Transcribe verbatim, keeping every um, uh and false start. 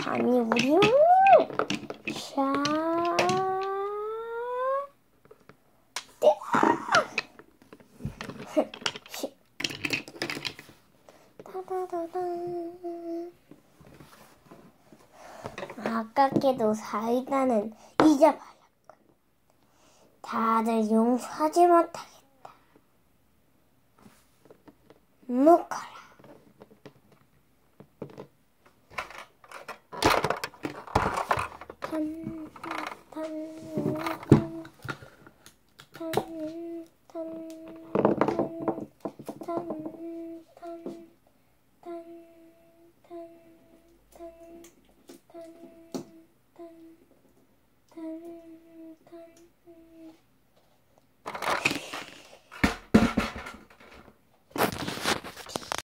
아니 우리 형님 샤 따다다당. 아깝게도 사이다는 잊어버렸군. 다들 용서하지 못하겠다. 묵어라. 단, 단.